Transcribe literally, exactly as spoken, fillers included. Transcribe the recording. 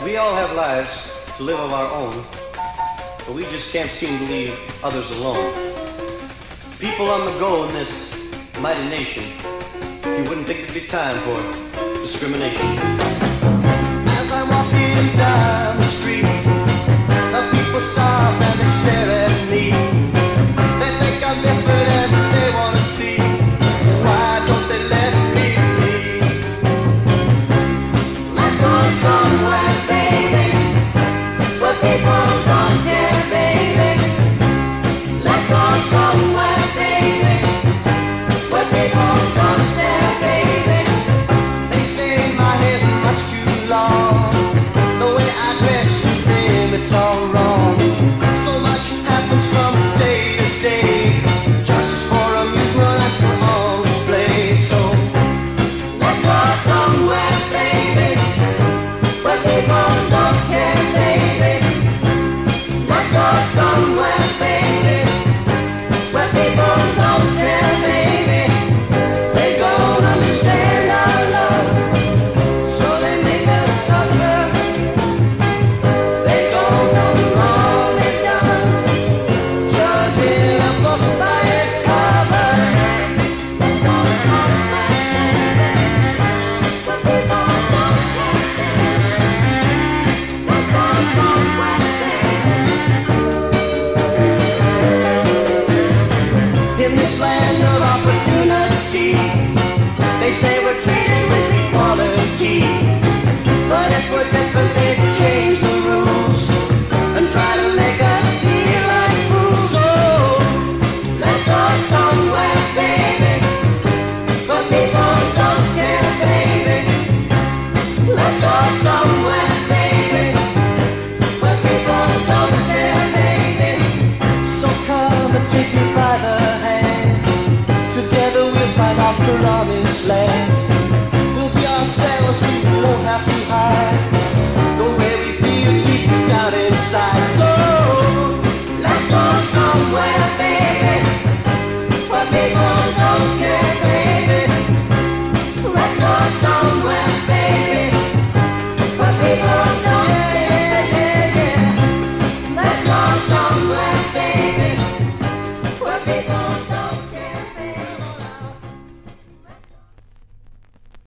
We all have lives to live of our own, but we just can't seem to leave others alone. People on the go in this mighty nation, you wouldn't think there'd be time for discrimination. As I'm walking down the street, the people stop and they stare at me. They think I'm different and they want to see, why don't they let me be? Let's go somewhere, baby, where people don't care, baby. Let's go somewhere, baby, where people don't stare, baby. They say my hair's much too long, the way I dress and them, it's all wrong. So much happens from day to day, just for amusement and for all display. So let's go somewhere, baby, where people don't care, baby. Let's go somewhere, baby, where people don't care, baby. They don't understand our love, so they make us suffer. They don't know the wrong they've done, judging a book by its cover. Let's go somewhere, where people don't care, let's go somewhere, in this land of opportunity, they say we're treated with equality. But if we're different, they change the rules and try to make us feel like fools. So let's go somewhere, baby, but people don't care, baby. Let's go somewhere, baby, where people don't care, baby. So come and take me by the hand, together we'll find our promised land. We'll be ourselves, we won't have to hide the way we feel deep down inside.